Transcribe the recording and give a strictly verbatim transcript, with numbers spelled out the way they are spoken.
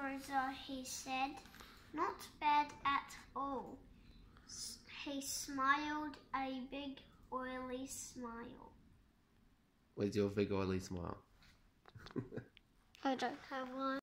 Rosa, he said. Not bad at all. He smiled a big oily smile. Where's your big oily smile? I don't have one.